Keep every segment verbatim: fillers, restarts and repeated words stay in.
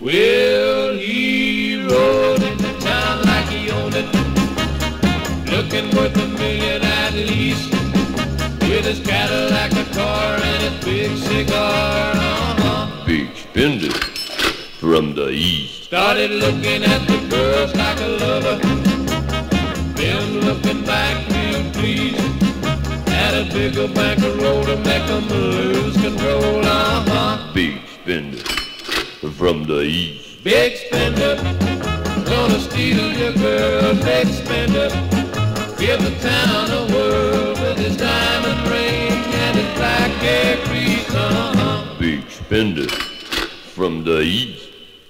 Well, he rode into town like he owned it, looking worth a million at least, with his Cadillac, a car, and his big cigar. Uh-huh. Big spender from the east. Started looking at the girls like a lover, then looking back real pleased. Had a bigger bankroll to make him lose control. Uh-huh. Big spender from the east. Big spender, gonna steal your girl. Big spender, give the town a whirl with his diamond ring and his black hair crease. Uh-huh. Big spender from the east.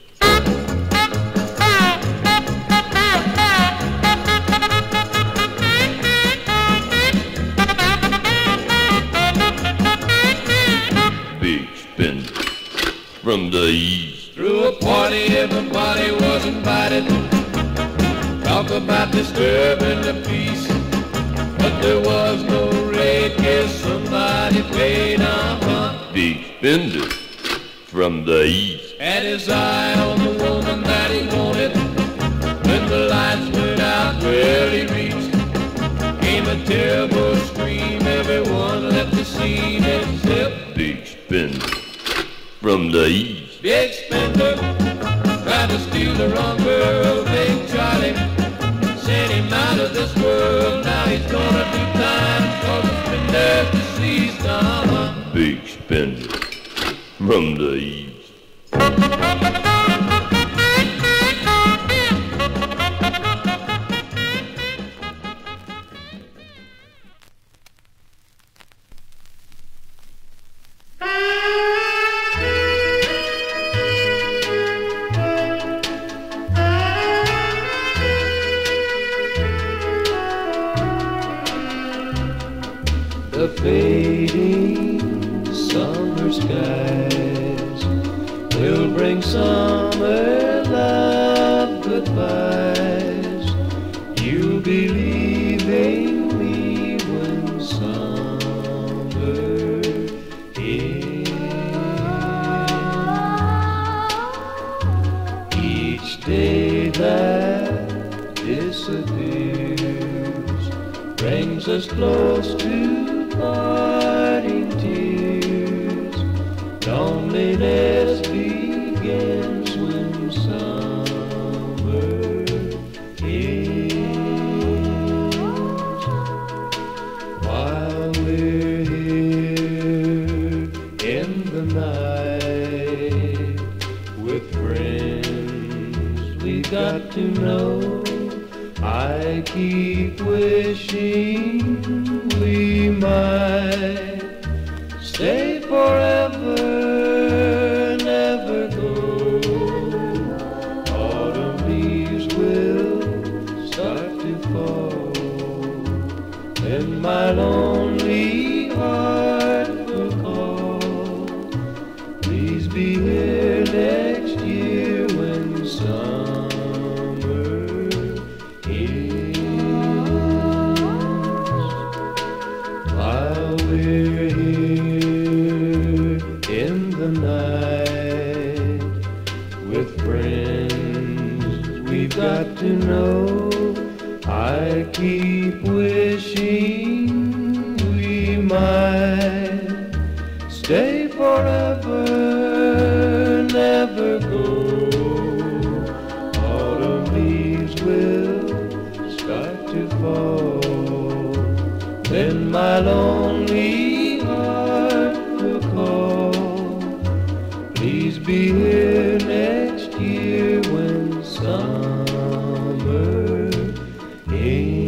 Big spender from the east. Through a party, everybody was invited. Talk about disturbing the peace, but there was no raid, guess somebody paid. Uh-huh. Big spender from the east. Had his eye on the woman that he wanted. When the lights went out, well, he reached. Came a terrible scream, everyone left the scene except Big spender from the east. Big spender, tried to steal the wrong girl. Big Charlie sent him out of this world. Now he's gonna do time, cause the spender's deceased. Uh-huh. Big spender from the east. The fading summer skies will bring summer love goodbyes. You'll be leaving me when summer ends. Each day that disappears brings us close to parting tears. Loneliness begins when summer ends. While we're here in the night with friends we got to know, I keep wishing we might stay forever, never go. Autumn leaves will start to fall, and my lonely heart will call. Please be here next year when summer ends. While we're here in the night with friends we've got to know, I keep wishing we might stay forever, never go. Autumn leaves will start to fall, then my lonely heart will call. Please be here next year when summer ends.